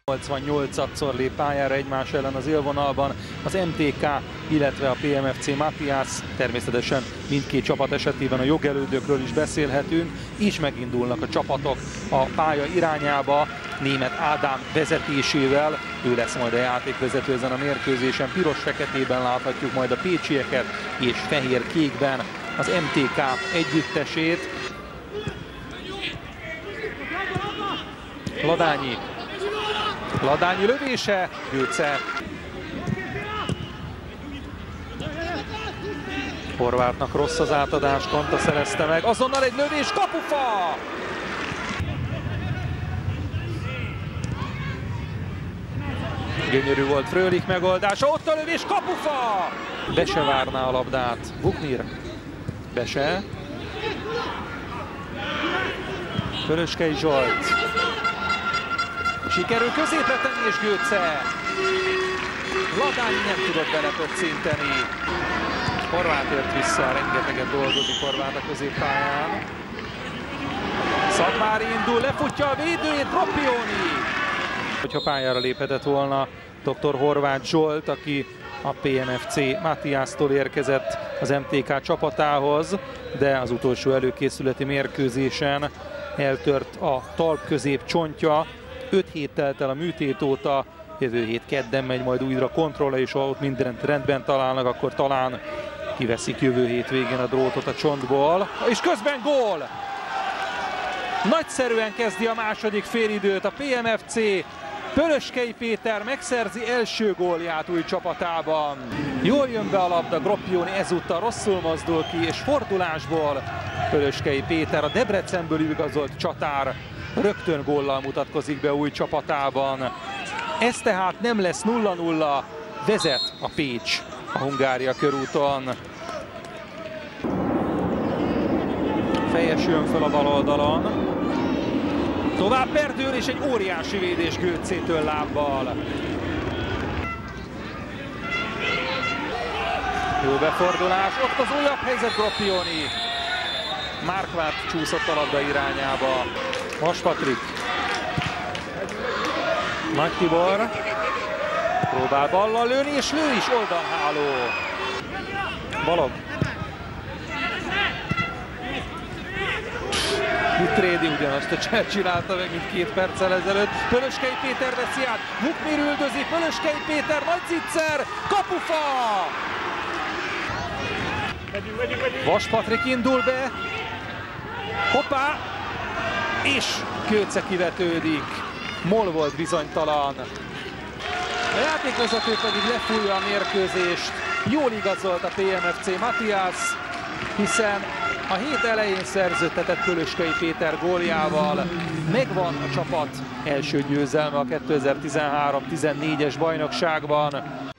88-szor lép pályára egymás ellen az élvonalban az MTK, illetve a PMFC Matthias. Természetesen mindkét csapat esetében a jogelődökről is beszélhetünk. Így megindulnak a csapatok a pálya irányába. Németh Ádám vezetésével, ő lesz majd a játékvezető ezen a mérkőzésen. Piros-feketében láthatjuk majd a pécsieket, és fehér-kékben az MTK együttesét. Ladányi lövése, Götze. Horvátnak rossz az átadás, Konta szerezte meg, azonnal egy lövés, kapufa! Gyönyörű volt Frölich megoldása, ott a lövés, kapufa! Bese várná a labdát, Buknir, Bese. Vöröskei Zsolt. Sikerül középre tenni, és Götze. Ladányi nem tudott belepöccinteni. Horváth ért vissza, rengeteget dolgozik Horváth a középpályán. Szakmári indul, lefutja a védőjét, Groppioni. Hogyha pályára léphetett volna dr. Horváth Zsolt, aki a PMFC Matthiastól érkezett az MTK csapatához, de az utolsó előkészületi mérkőzésen eltört a talpközép csontja. 5 hét telt el a műtét óta, jövő hét kedden megy majd újra kontrollra, és ha ott mindent rendben találnak, akkor talán kiveszik jövő hét végén a drótot a csontból. És közben gól! Nagyszerűen kezdi a második félidőt a PMFC. Pölöskei Péter megszerzi első gólját új csapatában. Jól jön be a labda, Groppioni ezúttal rosszul mozdul ki, és fordulásból Pölöskei Péter, a Debrecenből igazolt csatár, rögtön góllal mutatkozik be új csapatában. Ez tehát nem lesz 0-0, vezet a Pécs a Hungária körúton. Fejes jön fel a bal oldalon. Tovább perdül, és egy óriási védés Götzétől lábbal. Jó befordulás, ott az újabb helyzet, Groppioni. Márkvát csúszott a labda irányába. Vas Patrik. Nagy Tibor. Próbál ballal lőni, és lő is, oldalháló. Balog. Utrédi ugyanazt csinálta meg, mint 2 perccel ezelőtt. Pölöskei Péter veszi át, Buknir üldözi, Pölöskei Péter, nagy zicser, kapufa! Vas Patrik indul be. Hoppá! És Götze kivetődik. Mol volt bizonytalan. A játékvezető pedig lefújja a mérkőzést. Jól igazolt a PMFC Matthias, hiszen a hét elején szerződtetett Pölöskei Péter góljával megvan a csapat első győzelme a 2013-14-es bajnokságban.